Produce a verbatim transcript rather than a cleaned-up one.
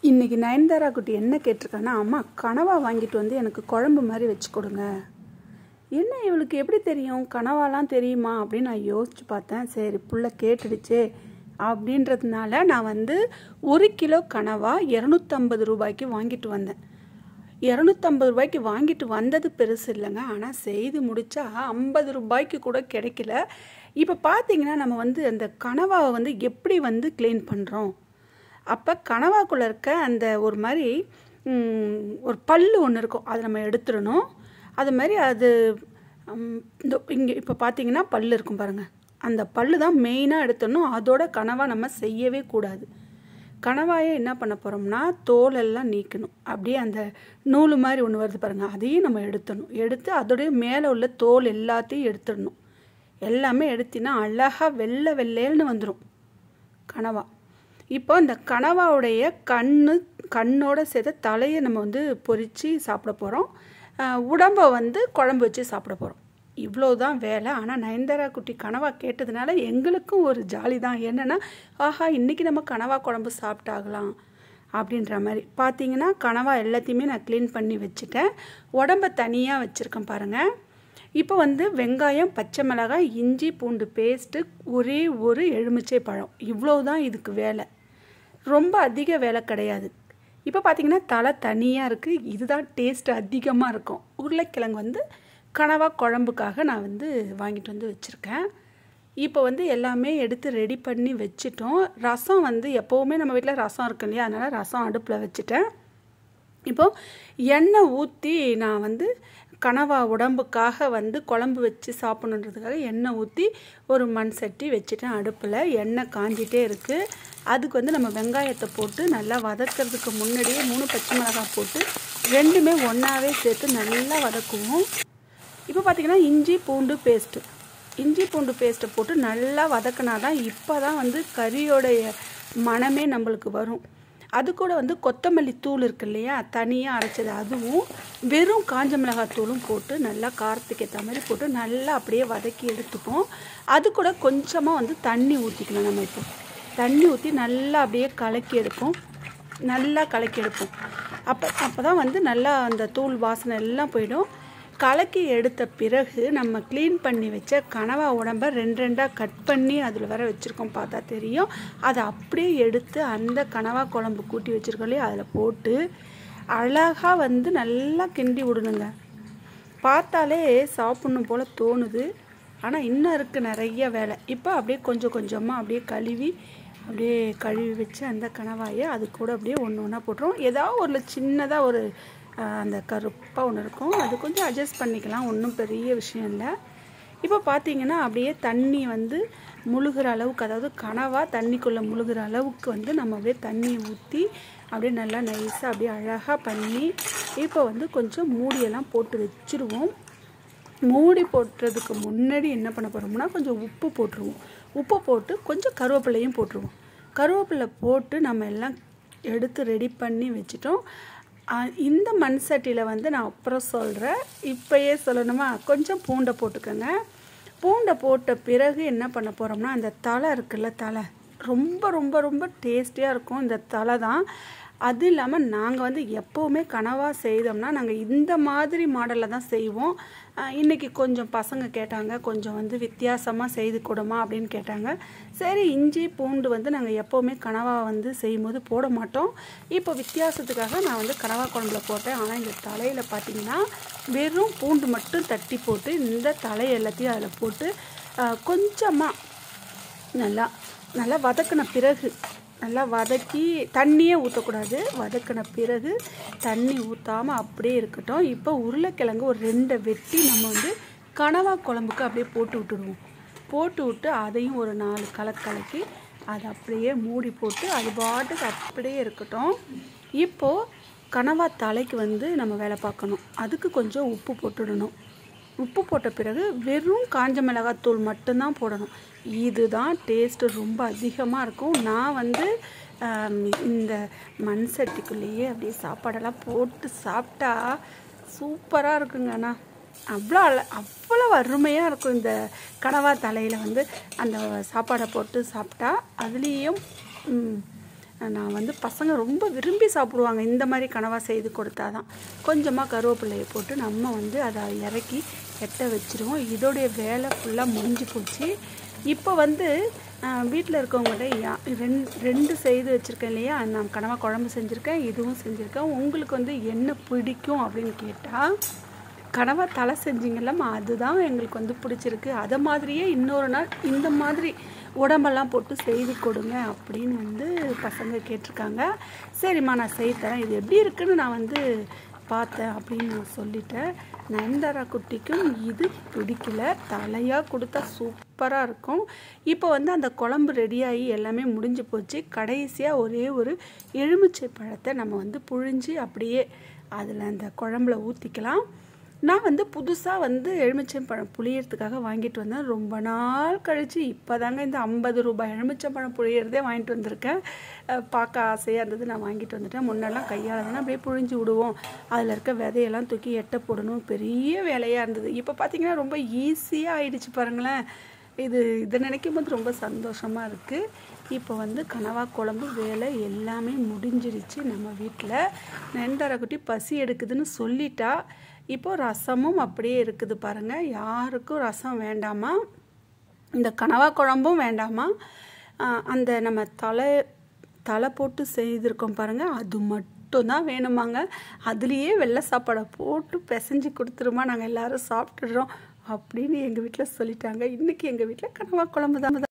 இன்றைக்கி நயன்தாரா குட்டி என்ன கேட்டிருக்கான்னா, அம்மா கனவா வாங்கிட்டு வந்து எனக்கு குழம்பு மாதிரி வச்சு கொடுங்க. என்ன இவளுக்கு எப்படி தெரியும், கனவாலாம் தெரியுமா அப்படின்னு நான் யோசித்து பார்த்தேன். சரி புள்ள கேட்டுடுச்சே அப்படின்றதுனால நான் வந்து ஒரு கிலோ கனவா இரநூத்தம்பது ரூபாய்க்கு வாங்கிட்டு வந்தேன். இரநூத்தம்பது ரூபாய்க்கு வாங்கிட்டு வந்தது பெருசு இல்லைங்க, ஆனால் செய்து முடித்தா ஐம்பது ரூபாய்க்கு கூட கிடைக்கல. இப்போ பார்த்தீங்கன்னா நம்ம வந்து அந்த கனவாவை வந்து எப்படி வந்து க்ளீன் பண்ணுறோம். அப்போ கனவாக்குள்ளே இருக்க அந்த ஒரு மாதிரி ஒரு பல் ஒன்று இருக்கும், அதை நம்ம எடுத்துடணும். அது மாதிரி அது இந்த இங்கே இப்போ பார்த்தீங்கன்னா பல் இருக்கும் பாருங்கள், அந்த பல் தான் மெயினாக எடுத்துடணும். அதோட கனவா நம்ம செய்யவே கூடாது. கனவாயை என்ன பண்ண போகிறோம்னா தோலெல்லாம் நீக்கணும். அப்படியே அந்த நூல் மாதிரி ஒன்று வருது பாருங்கள், அதையும் நம்ம எடுத்துடணும். எடுத்து அதோடைய மேலே உள்ள தோல் எல்லாத்தையும் எடுத்துடணும். எல்லாமே எடுத்தினா அழகாக வெள்ளை வெள்ளைன்னு வந்துடும் கனவா. இப்போ இந்த கனவாவுடைய கண்ணு கண்ணோட சேர்த்து தலையை நம்ம வந்து பொரித்து சாப்பிட போகிறோம். உடம்பை வந்து குழம்பு வச்சு சாப்பிட போகிறோம். இவ்வளோ தான் வேலை. ஆனால் நயன்தாரா குட்டி கனவா கேட்டதுனால எங்களுக்கும் ஒரு ஜாலி தான். என்னென்னா, ஆஹா இன்றைக்கி நம்ம கனவா குழம்பு சாப்பிட்டாகலாம் அப்படின்ற மாதிரி. பார்த்தீங்கன்னா கனவா எல்லாத்தையுமே நான் க்ளீன் பண்ணி வச்சுட்டேன். உடம்பை தனியாக வச்சுருக்கேன் பாருங்கள். இப்போ வந்து வெங்காயம், பச்சை மிளகாய், இஞ்சி பூண்டு பேஸ்ட்டு, ஒரே ஒரு எலுமிச்சை பழம், இவ்வளோ தான் இதுக்கு வேலை. ரொம்ப அதிக வேலை கிடையாது. இப்போ பார்த்தீங்கன்னா தலை தனியாக இருக்குது. இதுதான் டேஸ்ட் அதிகமாக இருக்கும். உருளைக்கிழங்கு வந்து கனவா குழம்புக்காக நான் வந்து வாங்கிட்டு வந்து வச்சுருக்கேன். இப்போ வந்து எல்லாமே எடுத்து ரெடி பண்ணி வச்சுட்டோம். ரசம் வந்து எப்போவுமே நம்ம வீட்டில் ரசம் இருக்கும் இல்லையா, அதனால் ரசம் அடுப்பில் வச்சுட்டேன். இப்போது எண்ணெய் ஊற்றி நான் வந்து கனவா உடம்புக்காக வந்து குழம்பு வச்சு சாப்பிட்ணுன்றதுக்காக எண்ணெய் ஊற்றி ஒரு மண் சட்டி வச்சுட்டேன் அடுப்பில். எண்ணெய் காஞ்சிட்டே இருக்குது. அதுக்கு வந்து நம்ம வெங்காயத்தை போட்டு நல்லா வதக்கிறதுக்கு முன்னாடியே மூணு பச்சை மிளகாய் போட்டு ரெண்டுமே ஒன்றாவே சேர்த்து நல்லா வதக்குவோம். இப்போ பார்த்திங்கன்னா இஞ்சி பூண்டு பேஸ்ட்டு இஞ்சி பூண்டு பேஸ்ட்டை போட்டு நல்லா வதக்கினா தான் இப்போ தான் வந்து கறியோடைய மணமே நம்மளுக்கு வரும். அது கூட வந்து கொத்தமல்லி தூள் இருக்கு இல்லையா, தனியாக அரைச்சது, அதுவும் வெறும் காஞ்ச மிளகாய் தூளும் போட்டு நல்லா காரத்துக்கு ஏற்ற மாதிரி போட்டு நல்லா அப்படியே வதக்கி எடுத்துப்போம். அது கூட கொஞ்சமாக வந்து தண்ணி ஊற்றிக்கலாம். நம்ம இப்போ தண்ணி ஊற்றி நல்லா அப்படியே கலக்கி எடுப்போம். நல்லா கலக்கி எடுப்போம். அப்போ அப்போ தான் வந்து நல்லா அந்த தூள் வாசனை எல்லாம் போயிடும். கலக்கி எடுத்த பிறகு நம்ம க்ளீன் பண்ணி வச்ச கனவா உடம்பை ரெண்டு ரெண்டாக கட் பண்ணி அதில் வர வச்சுருக்கோம், பார்த்தா தெரியும். அதை அப்படியே எடுத்து அந்த கனவா குழம்பு கூட்டி வச்சுருக்கோம் இல்லையா, அதில் போட்டு அழகாக வந்து நல்லா கிண்டி விடணுங்க. பார்த்தாலே சாப்பிட்ணும் போல் தோணுது. ஆனால் இன்னும் இருக்குது நிறைய வேலை. இப்போ அப்படியே கொஞ்சம் கொஞ்சமாக அப்படியே கழுவி அப்படியே கழுவி வச்சு அந்த கனவாயை அது கூட அப்படியே ஒன்று ஒன்றா போட்டுரும். ஏதாவது ஒரு சின்னதாக ஒரு அந்த கருப்பாக ஒன்று இருக்கும், அது கொஞ்சம் அட்ஜஸ்ட் பண்ணிக்கலாம், ஒன்றும் பெரிய விஷயம் இல்லை. இப்போ பார்த்தீங்கன்னா அப்படியே தண்ணி வந்து முழுகிற அளவுக்கு, அதாவது கனவா தண்ணிக்குள்ளே முழுகிற அளவுக்கு வந்து நம்ம அப்படியே தண்ணி ஊற்றி அப்படியே நல்லா நைஸாக அப்படியே அழகாக பண்ணி இப்போ வந்து கொஞ்சம் மூடியெல்லாம் போட்டு வச்சுருவோம். மூடி போட்டுறதுக்கு முன்னாடி என்ன பண்ண போகிறோம்னா கொஞ்சம் உப்பு போட்டுருவோம். உப்பு போட்டு கொஞ்சம் கருவேப்பிலையும் போட்டுருவோம். கருவேப்பிலை போட்டு நம்ம எல்லாம் எடுத்து ரெடி பண்ணி வச்சுட்டோம். இந்த மண் சட்டியில் வந்து நான் அப்புறம் சொல்கிறேன், இப்போயே சொல்லணுமா, கொஞ்சம் பூண்டை போட்டுக்கோங்க. பூண்டை போட்ட பிறகு என்ன பண்ண போகிறோம்னா அந்த தலை இருக்குல்ல, தலை ரொம்ப ரொம்ப ரொம்ப டேஸ்டியாக இருக்கும் இந்த தலை தான். அது இல்லாமல் நாங்கள் வந்து எப்போவுமே கனவா செய்தோம்னா நாங்கள் இந்த மாதிரி மாடலில் தான் செய்வோம். இன்றைக்கி கொஞ்சம் பசங்க கேட்டாங்க, கொஞ்சம் வந்து வித்தியாசமாக செய்து கொடுமா அப்படின்னு கேட்டாங்க. சரி, இஞ்சி பூண்டு வந்து நாங்கள் எப்போவுமே கனவா வந்து செய்யும்போது போட மாட்டோம். இப்போ வித்தியாசத்துக்காக நான் வந்து கனவா குழம்புல போட்டேன். ஆனால் இந்த தலையில் பார்த்திங்கன்னா வெறும் பூண்டு மட்டும் தட்டி போட்டு இந்த தலை எல்லாத்தையும் அதில் போட்டு கொஞ்சமாக நல்லா நல்லா வதக்கின பிறகு, நல்லா வதக்கி தண்ணியே ஊற்றக்கூடாது, வதக்கின பிறகு தண்ணி ஊற்றாமல் அப்படியே இருக்கட்டும். இப்போ உருளைக்கிழங்கு ஒரு ரெண்டை வெட்டி நம்ம வந்து கனவா குழம்புக்கு அப்படியே போட்டு விட்டுடுவோம். போட்டு விட்டு அதையும் ஒரு நாலு கலக்கு கலக்கி அதை அப்படியே மூடி போட்டு அது பாட்டுக்கு அப்படியே இருக்கட்டும். இப்போது கனவா தலைக்கு வந்து நம்ம வேலை பார்க்கணும். அதுக்கு கொஞ்சம் உப்பு போட்டுடணும். உப்பு போட்ட பிறகு வெறும் காஞ்ச மிளகாய் தூள் மட்டும்தான் போடணும். இதுதான் டேஸ்ட்டு ரொம்ப அதிகமாக இருக்கும். நான் வந்து இந்த மண் சட்டிக்குள்ளேயே அப்படியே சாப்பாடெல்லாம் போட்டு சாப்பிட்டா சூப்பராக இருக்குங்கண்ணா. அவ்வளோ அழ அவ்வளோ அருமையாக இருக்கும். இந்த கனவா தலையில் வந்து அந்த சாப்பாடை போட்டு சாப்பிட்டா, அதுலேயும் நான் வந்து பசங்க ரொம்ப விரும்பி சாப்பிடுவாங்க இந்த மாதிரி கனவா செய்து கொடுத்தா தான். கொஞ்சமாக கருவேப்பிலையை போட்டு நம்ம வந்து அதை இறக்கி எட்ட வச்சுருவோம். இதோடைய வேலை ஃபுல்லாக முடிஞ்சு போச்சு. இப்போ வந்து வீட்டில் இருக்கவங்கள்ட்ட யா ரெண்டு ரெண்டு செய்து வச்சுருக்கேன் இல்லையா, நான் கனவா குழம்பு செஞ்சுருக்கேன், இதுவும் செஞ்சுருக்கேன். உங்களுக்கு வந்து என்ன பிடிக்கும் அப்படின்னு கேட்டால், கனவா தலை செஞ்சிங்கல்லம்மா அதுதான் எங்களுக்கு வந்து பிடிச்சிருக்கு, அதை மாதிரியே இன்னொரு நாள் இந்த மாதிரி உடம்பெல்லாம் போட்டு செய்து கொடுங்க அப்படின்னு வந்து பசங்க கேட்டிருக்காங்க. சரிம்மா நான் செய்து தரேன், இது எப்படி இருக்குன்னு நான் வந்து பார்த்தேன் அப்படின்னு நான் சொல்லிட்டேன். நயன்தாரா குட்டிக்கும் இது பிடிக்கல, தலையாக கொடுத்தா சூப்பராக இருக்கும். இப்போ வந்து அந்த குழம்பு ரெடியாகி எல்லாமே முடிஞ்சு போச்சு. கடைசியாக ஒரே ஒரு எலுமிச்சை பழத்தை நம்ம வந்து புழிஞ்சு அப்படியே அதில் அந்த குழம்புல ஊற்றிக்கலாம். நான் வந்து புதுசாக வந்து எலுமிச்சம்பழம் புளியறதுக்காக வாங்கிட்டு வந்தேன். ரொம்ப நாள் கழித்து இப்போ தாங்க இந்த ஐம்பது ரூபாய் எலுமிச்சம்பழம் புளியறதே வாங்கிட்டு வந்திருக்கேன். பார்க்க ஆசையாக இருந்தது, நான் வாங்கிட்டு வந்துட்டேன். முன்னெல்லாம் கையால் தானே அப்படியே புழிஞ்சு விடுவோம், அதில் இருக்க விதையெல்லாம் தூக்கி எட்ட போடணும், பெரிய வேலையாக இருந்தது. இப்போ பார்த்திங்கன்னா ரொம்ப ஈஸியாக ஆயிடுச்சு பாருங்களேன். இது இதை நினைக்கும் போது ரொம்ப சந்தோஷமாக இருக்குது. இப்போ வந்து கனவா குழம்பு வேலை எல்லாமே முடிஞ்சிருச்சு நம்ம வீட்டில். நயன்தாரா குட்டி பசி எடுக்குதுன்னு சொல்லிட்டா. இப்போது ரசமும் அப்படியே இருக்குது பாருங்கள். யாருக்கும் ரசம் வேண்டாமா, இந்த கனவா குழம்பும் வேண்டாமா, அந்த நம்ம தலை தலை போட்டு செய்திருக்கோம் பாருங்கள், அது மட்டும் தான் வேணுமாங்க. அதுலேயே வெள்ளை சாப்பாடை போட்டு பிசைஞ்சு கொடுத்துருமா, நாங்கள் எல்லோரும் சாப்பிட்டுடுறோம் அப்படின்னு எங்கள் வீட்டில் சொல்லிட்டாங்க. இன்றைக்கி எங்கள் வீட்டில் கனவா குழம்பு தான்.